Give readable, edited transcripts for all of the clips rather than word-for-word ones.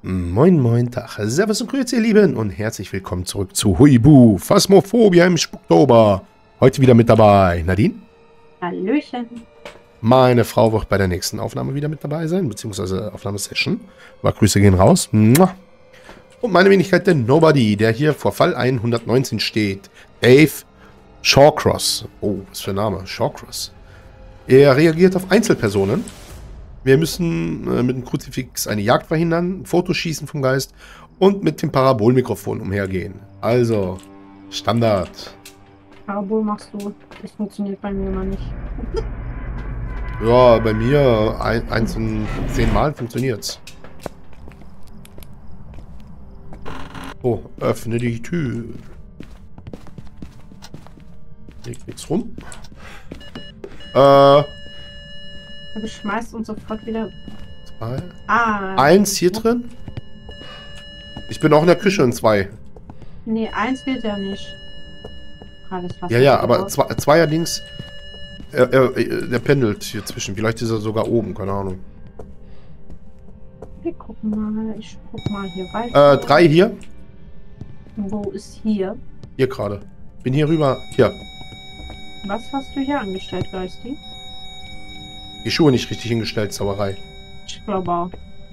Moin, moin, Tag. Servus und Grüezi, ihr Lieben, und herzlich willkommen zurück zu Huibu, Phasmophobia im Spuktober. Heute wieder mit dabei Nadine. Hallöchen. Meine Frau wird bei der nächsten Aufnahme wieder mit dabei sein, beziehungsweise Aufnahmesession. Aber Grüße gehen raus. Mua. Und meine Wenigkeit, der Nobody, der hier vor Fall 119 steht. Dave Shawcross. Oh, was für ein Name. Shawcross. Er reagiert auf Einzelpersonen. Wir müssen mit dem Kruzifix eine Jagd verhindern, Fotos schießen vom Geist und mit dem Parabolmikrofon umhergehen. Also, Standard. Parabol machst du. Das funktioniert bei mir immer nicht. Ja, bei mir 1 in 10 Mal funktioniert's. Oh, öffne die Tür. Liegt nichts rum. Du schmeißt uns sofort wieder... 2. Ah. 1 hier drin. Ich bin auch in der Küche in 2. Nee, 1 geht ja nicht. Alles was Ja, aber zweierdings... der pendelt hier zwischen. Vielleicht ist er sogar oben, keine Ahnung. Wir gucken mal. Ich guck mal hier weiter. 3 hier. Wo ist hier? Hier gerade. Bin hier rüber. Hier. Was hast du hier angestellt, Geisti? Die Schuhe nicht richtig hingestellt, Zauberei. Ich glaube auch.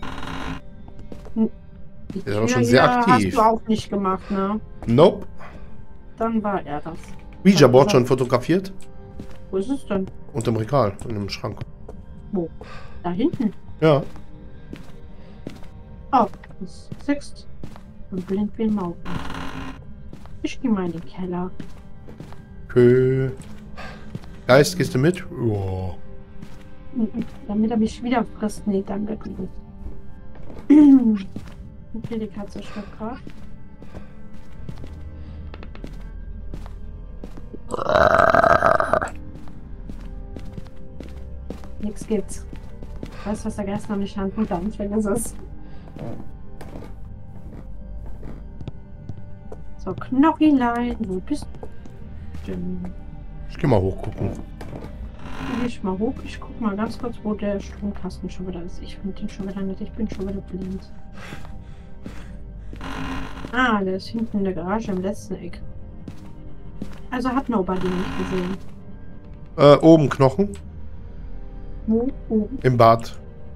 Die Der war Tür schon sehr hier aktiv. Hast du auch nicht gemacht, ne? Nope. Dann war er das. Ouija-Board schon fotografiert. Wo ist es denn? Unterm Regal, in einem Schrank. Wo? Da hinten. Ja. Oh, das sixt. Und blind wie ein Maul. Ich gehe mal in den Keller. Okay. Geist, gehst du mit? Ja. Damit er mich wieder frisst. Nee, danke. Okay, die Katze stirbt gerade. Nix gibt's. Weißt du, was der Geist noch nicht handeln kann? Vergiss es. So, Knochilein, wo bist du denn? Ich geh mal hochgucken. Geh ich mal hoch. Ich guck mal ganz kurz, wo der Stromkasten schon wieder ist. Ich finde den schon wieder nicht. Ich bin schon wieder blind. Ah, der ist hinten in der Garage im letzten Eck. Also hat Nobody nicht gesehen. Oben Knochen. Wo? Oben. Im Bad.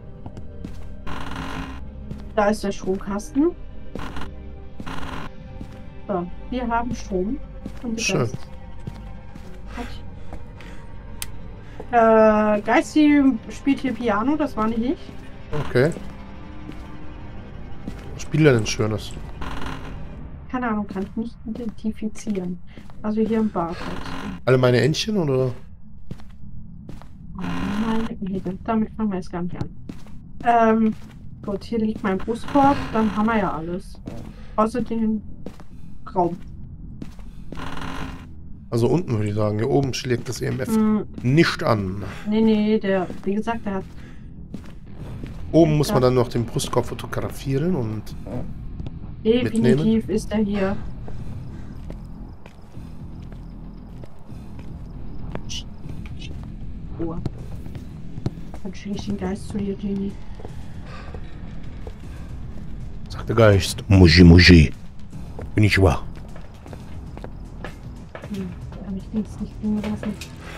Da ist der Stromkasten. So, wir haben Strom. Und Schön. Geisti spielt hier Piano, das war nicht ich. Okay. Was spielt er denn Schönes? Keine Ahnung, kann ich nicht identifizieren. Also hier im Bad. Alle meine Entchen, oder? Oh, meine Güte, damit fangen wir jetzt gar nicht an. Gut, hier liegt mein Brustkorb, dann haben wir ja alles. Außer den Raum. Also unten würde ich sagen. Hier oben schlägt das EMF nicht an. Nee, der, wie gesagt, der hat... Oben muss man dann noch den Brustkorb fotografieren und Definitiv mitnehmen. ist er hier. Oh. Dann schicke ich den Geist zu dir, Genie. Sagt der Geist. Muji, Muji. Bin ich wahr? Kann ich links nicht liegen lassen.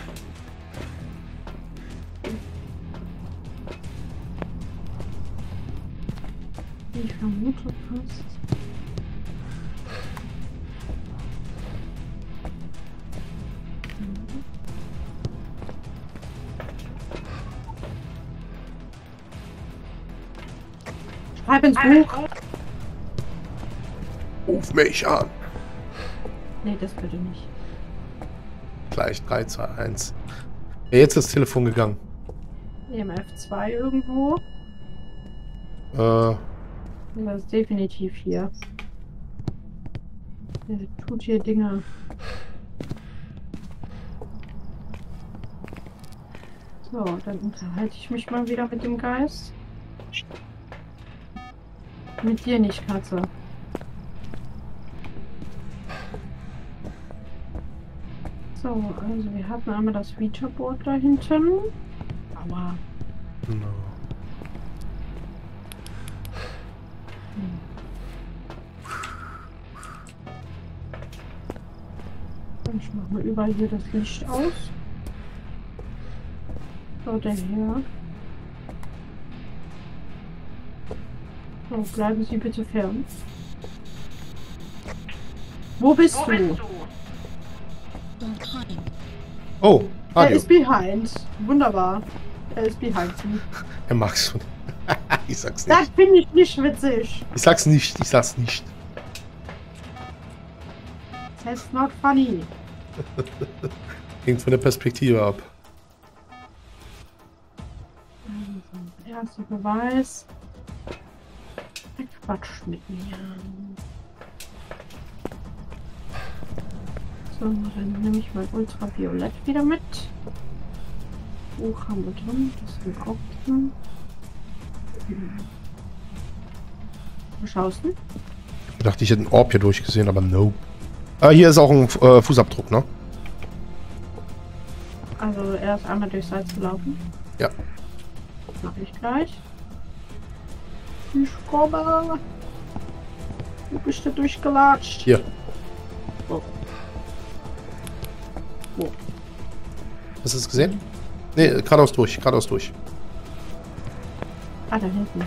Ich vermute fast. Schreib ins Buch. Ruf mich an. Nee, das bitte nicht. Gleich 3, 2, 1. Ja, jetzt ist das Telefon gegangen. EMF 2 irgendwo. Das ist definitiv hier. Der tut hier Dinge. So, dann unterhalte ich mich mal wieder mit dem Geist. Mit dir nicht, Katze. So, also wir hatten einmal das Ouija-Board da hinten. Aber Genau. Ich mache mal überall hier das Licht aus. So, der hier. So, bleiben Sie bitte fern. Wo bist du? Oh, Er Radio. ist behind. Wunderbar. Er ist behind me. Er mag's schon. Ich sag's Das nicht. finde ich nicht witzig. Ich sag's nicht. Ich sag's nicht. That's not funny. Hängt von der Perspektive ab. Erster Beweis. Quatsch mit mir. So, dann nehme ich mein Ultraviolett wieder mit. Buch haben wir drin, das sind auch drin. Wo schaust du? Ich dachte, ich hätte einen Orb hier durchgesehen, aber no. Ah, hier ist auch ein Fußabdruck, ne? Also er ist einmal durchs Salz gelaufen. Ja. Mache ich gleich. Ich komme. Wo bist du durchgelatscht? Hier. Wo? Wo? Hast du es gesehen? Nee, geradeaus durch, geradeaus durch. Ah, da hinten.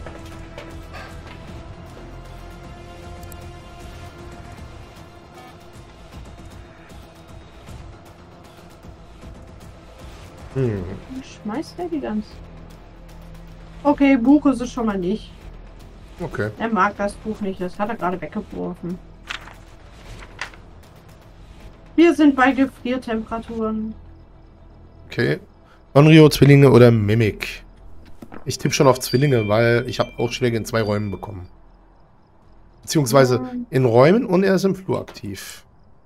Schmeißt er die ganz? Okay, Buch ist es schon mal nicht. Okay. Er mag das Buch nicht, das hat er gerade weggeworfen. Wir sind bei Gefriertemperaturen. Okay. Onryo, Zwillinge oder Mimik? Ich tippe schon auf Zwillinge, weil ich habe Ausschläge in 2 Räumen bekommen. Beziehungsweise in Räumen und er ist im Flur aktiv.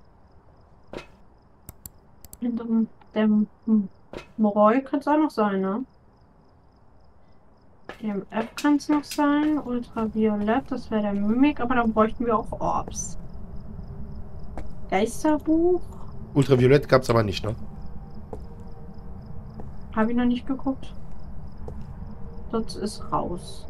Hinter dem Moroi kann es auch noch sein, ne? EMF kann es noch sein. Ultraviolett, das wäre der Mimik, aber dann bräuchten wir auch Orbs. Geisterbuch? Ultraviolett gab es aber nicht, ne? Habe ich noch nicht geguckt. Das ist raus.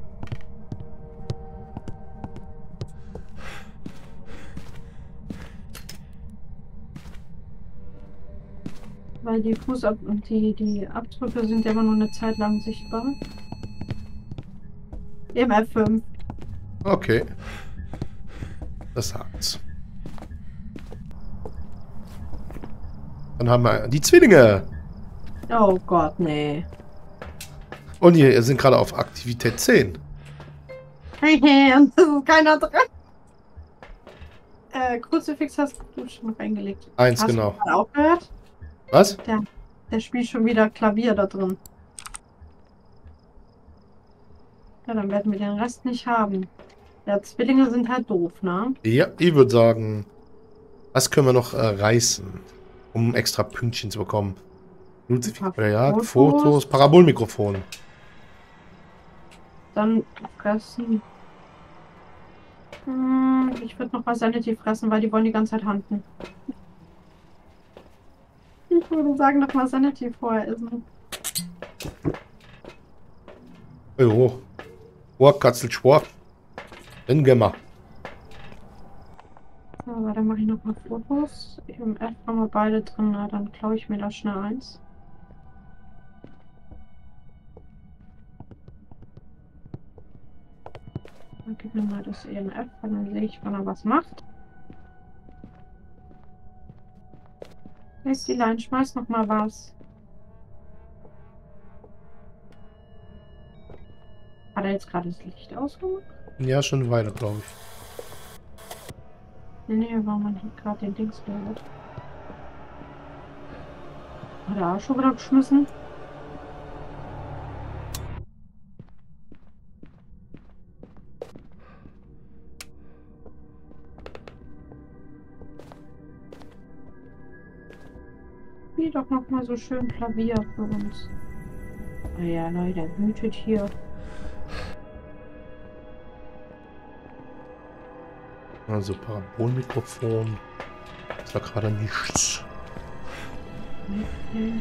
Weil die die Abdrücke sind ja immer nur eine Zeit lang sichtbar. Im F5. Okay. Das sagt's. Dann haben wir die Zwillinge. Oh Gott, nee. Und hier sind gerade auf Aktivität 10. Und das ist keiner drin. Kruzifix hast du schon reingelegt. 1, Hast genau. du gerade auch gehört? Was? Der spielt schon wieder Klavier da drin. Ja, dann werden wir den Rest nicht haben. Ja, Zwillinge sind halt doof, ne? Ja, ich würde sagen, was können wir noch reißen, um extra Pünktchen zu bekommen? Ludwig bei der Jagd, Fotos, Parabolmikrofon. Dann fressen. Ich würde noch mal Sanity fressen, weil die wollen die ganze Zeit handeln. Ich würde sagen, noch mal Sanity vorher essen. Jo. Katzel, Schwar. Dann gehen wir. So, aber dann mache ich noch mal Fotos. Im F haben wir beide drin, na, dann klaue ich mir da schnell eins. Dann gib mir mal das EMF, weil dann sehe ich, wann er was macht. Ist die Line, schmeiß noch mal was. Hat er jetzt gerade das Licht ausgemacht? Ja, schon eine Weile, glaube ich. Nee, weil man hier gerade den Dings gehört. Hat er auch schon wieder geschmissen? Spiel doch noch mal so schön Klavier für uns. Oh ja, Leute, wütet hier. Also Parabolmikrofon. Das war gerade nichts. Okay.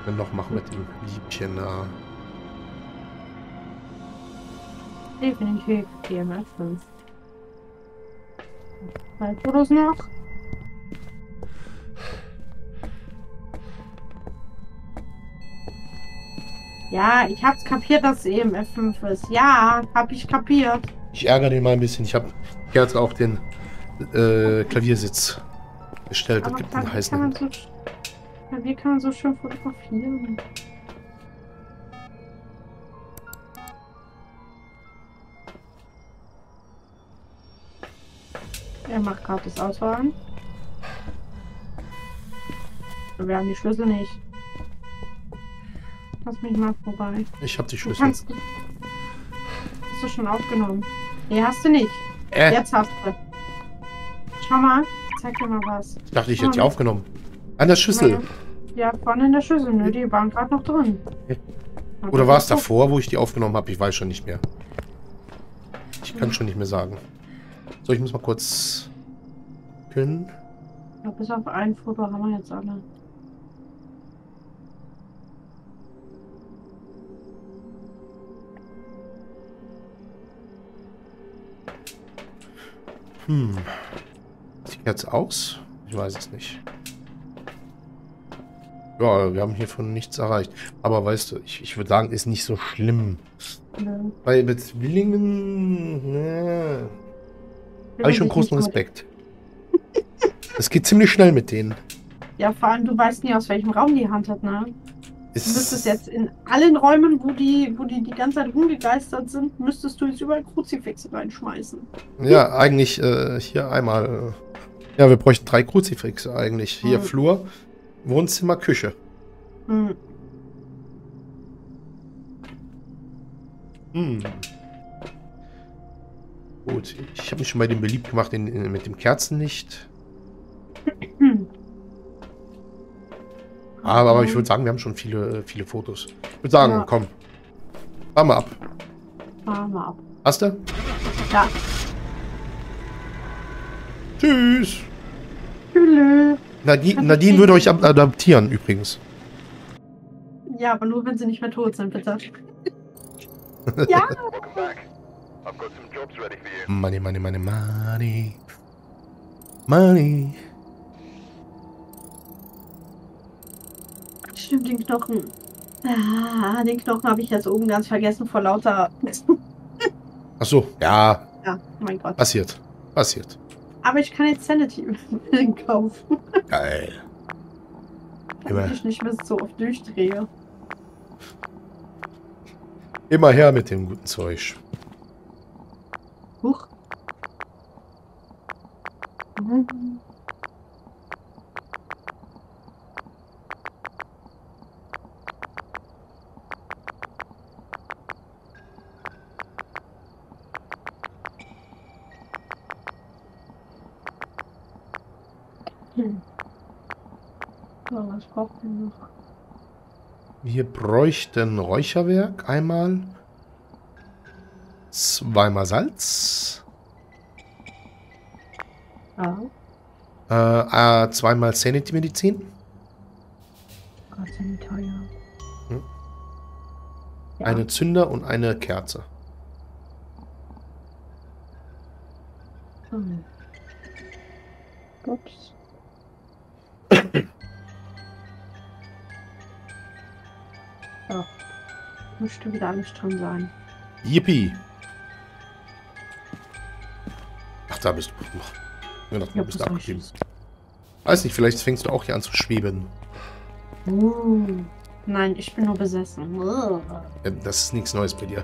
wir noch machen mit dem Liebchen da? Definitiv DMF 5. 2 Fotos noch. Ja, ich hab's kapiert, dass es EMF 5 ist. Ja, hab ich kapiert. Ich ärgere den mal ein bisschen. Ich habe jetzt auch den Klaviersitz gestellt. Das gibt einen heißen. Klavier kann man so schön fotografieren. Er macht gerade das Auto an. Wir haben die Schlüssel nicht. Lass mich mal vorbei. Ich habe die Du Schlüssel. hast du schon aufgenommen? Nee, hast du nicht. Jetzt hast du. Schau mal, zeig dir mal was. Ich dachte, ich hätte die aufgenommen. An der Schüssel. Ja, vorne in der Schüssel. Nö, die waren gerade noch drin. Oder war es davor, wo ich die aufgenommen habe? Ich weiß schon nicht mehr. Ich kann schon nicht mehr sagen. So, ich muss mal kurz gucken. Ja, bis auf ein Foto haben wir jetzt alle. Sieht jetzt aus? Ich weiß es nicht. Ja, wir haben hiervon nichts erreicht. Aber weißt du, ich würde sagen, ist nicht so schlimm. Nö. Weil mit Zwillingen, ne, habe ich schon großen Respekt. Es geht ziemlich schnell mit denen. Ja, vor allem, du weißt nie, aus welchem Raum die Hand hat, ne? Du müsstest jetzt in allen Räumen, wo die ganze Zeit rumgegeistert sind, müsstest du jetzt überall Kruzifixe reinschmeißen. Ja, eigentlich hier einmal. Ja, wir bräuchten 3 Kruzifixe eigentlich. Hier Flur, Wohnzimmer, Küche. Hm. Gut, ich habe mich schon bei dem beliebt gemacht mit dem Kerzenlicht. Aber ich würde sagen, wir haben schon viele Fotos. Ich würde sagen, komm. Fahr mal ab. Fahr mal ab. Hast du? Ja. Tschüss. Tschüss. Nadine würde euch adaptieren, übrigens. Ja, aber nur, wenn sie nicht mehr tot sind, bitte. Ja. Money, money, money, money. Money. Stimmt, den Knochen. Ah, den Knochen habe ich jetzt oben ganz vergessen vor lauter... Ach so, ja. Ja, mein Gott. Passiert. Aber ich kann jetzt Sanity kaufen. Geil. Damit ich nicht mehr so oft durchdrehe. Immer her mit dem guten Zeug. Huch. So, was braucht man noch? Wir bräuchten Räucherwerk einmal. 2-mal Salz. Ja. 2-mal Sanity-Medizin. Gott, sind die teuer. Ja. Eine Zünder und eine Kerze. Ups. So. Müsste wieder alles drin sein. Yippie. Ach, da bist du. Ja, du bist abgeblieben. Weiß nicht, vielleicht fängst du auch hier an zu schweben. Nein, ich bin nur besessen. Ja, das ist nichts Neues bei dir.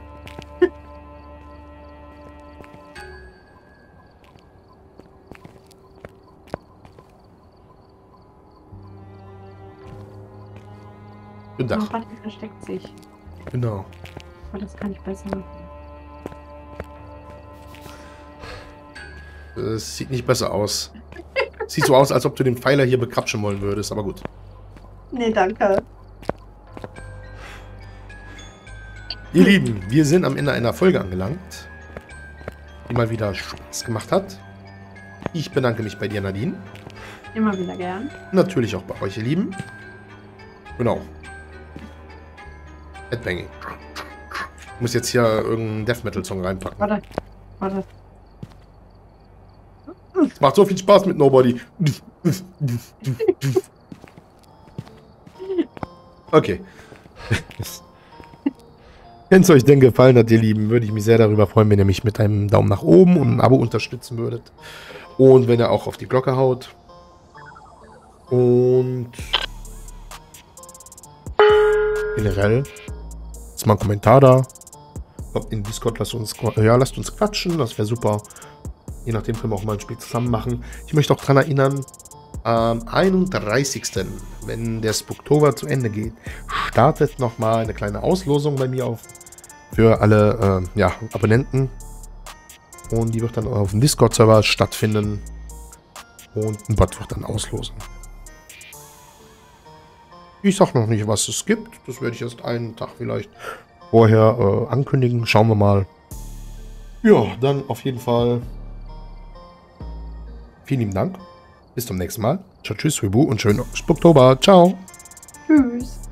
Guten Tag. Warte, versteckt sich. Genau. Aber das kann ich besser machen. Es sieht nicht besser aus. Sieht so aus, als ob du den Pfeiler hier bekrapschen wollen würdest, aber gut. Nee, danke. Ihr Lieben, wir sind am Ende einer Folge angelangt, die mal wieder Spaß gemacht hat. Ich bedanke mich bei dir, Nadine. Immer wieder gern. Natürlich auch bei euch, ihr Lieben. Genau. Headbanging. Ich muss jetzt hier irgendeinen Death Metal Song reinpacken. Warte. Warte. Es macht so viel Spaß mit Nobody. Okay. Wenn es euch denn gefallen hat, ihr Lieben, würde ich mich sehr darüber freuen, wenn ihr mich mit einem Daumen nach oben und einem Abo unterstützen würdet. Und wenn ihr auch auf die Glocke haut. Und generell ist mal ein Kommentar da. Kommt in Discord, lasst uns quatschen, das wäre super. Je nachdem können wir auch mal ein Spiel zusammen machen. Ich möchte auch daran erinnern, am 31., wenn der Spooktober zu Ende geht, startet nochmal eine kleine Auslosung bei mir auf für alle Abonnenten. Und die wird dann auf dem Discord-Server stattfinden. Und ein Bot wird dann auslosen. Ich sag noch nicht, was es gibt. Das werde ich erst einen Tag vielleicht vorher ankündigen. Schauen wir mal. Ja, dann auf jeden Fall vielen lieben Dank. Bis zum nächsten Mal. Ciao, tschüss, Hubu und schönen Spooktober. Ciao. Tschüss.